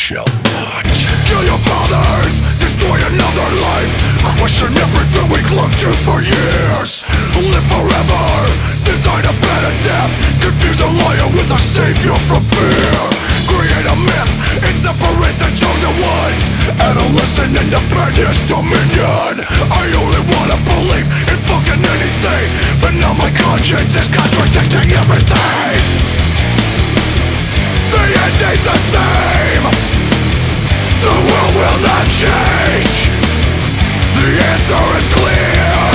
shall not. Kill your fathers, destroy another life, question everything we clung to for years. Live forever, design a better death, confuse a liar with a savior from fear. Create a myth and separate the chosen ones, adolescent independence dominion. I only wanna believe in fucking anything, but now my conscience is contradicting everything. The ending's the same, the world will not change. The answer is clear.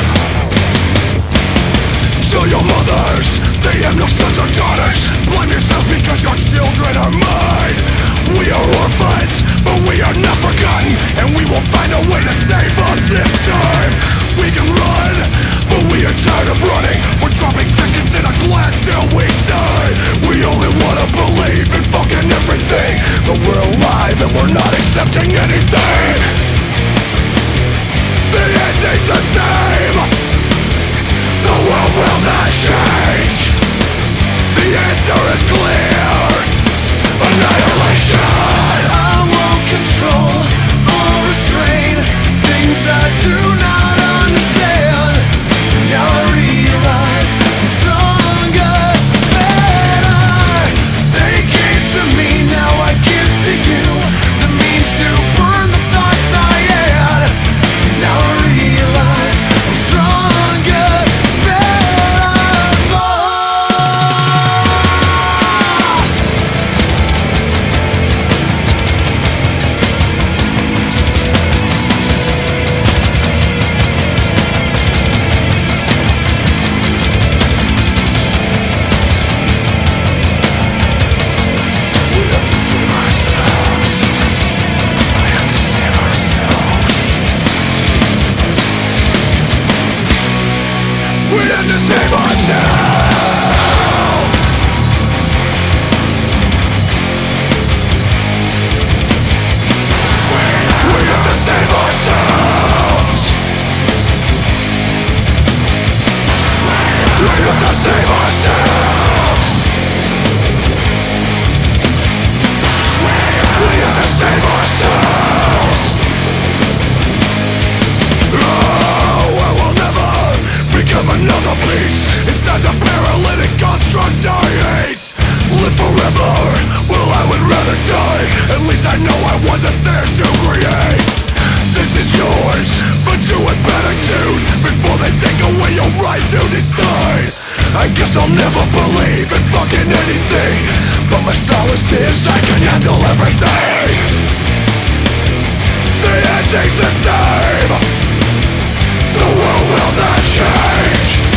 Show your mothers, they have no sons or daughters. Blame yourselves because your children are mine. We are orphans, but we are not forgotten, and we will find a way to save us this time. We can run, but we are tired of running. We're dropping seconds in a glass till we die. We only wanna believe in fucking everything, but we're alive and we're not accepting anything. The ending's the same, the world will not change. The answer is clear, annihilation. I won't control or restrain things I do not understand. Now I realize I'm stronger, better. They gave to me, now I give to you the means to burn the thoughts I had. Now I realize I'm stronger, better. We have to save ourselves. We have to save ourselves. We have to save ourselves. We have to save ourselves. Oh, I will never become another piece inside the paralytic construct I hate. Live forever, well I would rather die. At least I know I wasn't there to create. This is yours, but do it better dude, before they take away your right to decide. I guess I'll never believe in fucking anything, but my solace is I can handle everything. The ending's the same, the world will not change.